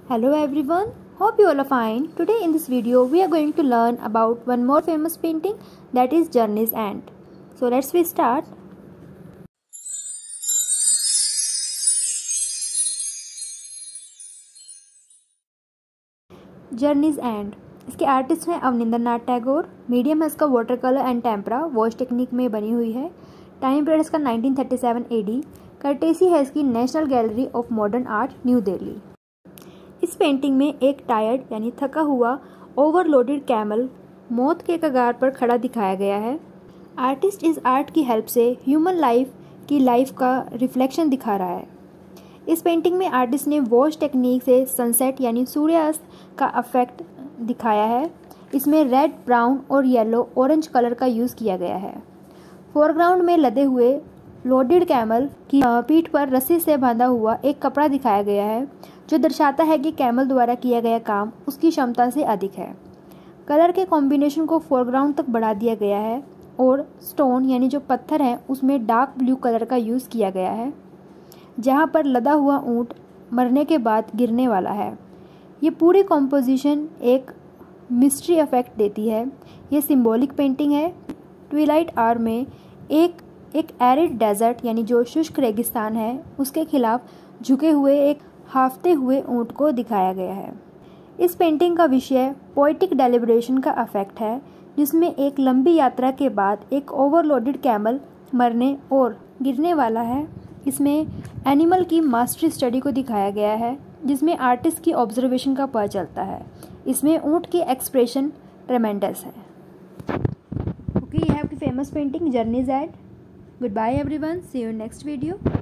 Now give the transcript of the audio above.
Hello everyone, hope you all are fine. Today in this video we are going to learn about one more famous painting, that is Journey's End. So let's start. Journeys and, इसके artist हैं Abanindranath Tagore. Medium है इसका water colour and tempera wash technique में बनी हुई है। Time period इसका 1937 AD। Courtesy है इसकी National Gallery of Modern Art, New Delhi. इस पेंटिंग में एक टायर्ड यानी थका हुआ ओवरलोडेड कैमल मौत के कगार पर खड़ा दिखाया गया है। आर्टिस्ट इस आर्ट की हेल्प से ह्यूमन लाइफ का रिफ्लेक्शन दिखा रहा है। इस पेंटिंग में आर्टिस्ट ने वॉश टेक्निक से सनसेट यानी सूर्यास्त का इफेक्ट दिखाया है। इसमें रेड, ब्राउन और येलो ऑरेंज कलर का यूज़ किया गया है। फोरग्राउंड में लदे हुए लोडेड कैमल की पीठ पर रस्सी से बांधा हुआ एक कपड़ा दिखाया गया है, जो दर्शाता है कि कैमल द्वारा किया गया काम उसकी क्षमता से अधिक है। कलर के कॉम्बिनेशन को फोरग्राउंड तक बढ़ा दिया गया है और स्टोन यानी जो पत्थर है उसमें डार्क ब्लू कलर का यूज़ किया गया है, जहाँ पर लदा हुआ ऊँट मरने के बाद गिरने वाला है। ये पूरी कॉम्पोजिशन एक मिस्ट्री इफेक्ट देती है। ये सिंबॉलिक पेंटिंग है। ट्विलाइट आवर में एक एरिड डेजर्ट यानी जो शुष्क रेगिस्तान है उसके खिलाफ झुके हुए एक हाफते हुए ऊँट को दिखाया गया है। इस पेंटिंग का विषय पोएटिक डेलिब्रेशन का अफेक्ट है, जिसमें एक लंबी यात्रा के बाद एक ओवरलोडेड कैमल मरने और गिरने वाला है। इसमें एनिमल की मास्टरी स्टडी को दिखाया गया है, जिसमें आर्टिस्ट की ऑब्जर्वेशन का पता चलता है। इसमें ऊँट की एक्सप्रेशन ट्रेमेंडस है। ओके, ये है आपकी famous painting journeys and. Good bye everyone, see you in next video.